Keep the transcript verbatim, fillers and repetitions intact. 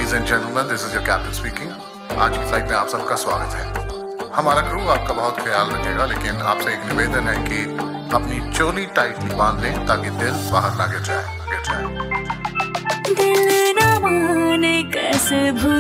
Ladies and gentleman, this is your captain speaking. आज की flight में आप सबका स्वागत है। हमारा क्रू आपका बहुत ख्याल रखेगा, लेकिन आपसे एक निवेदन है कि अपनी चोली टाइटली बांध लें ताकि दिल बाहर ना गिर जाए गिर जाए दिल न माने कैसे भूल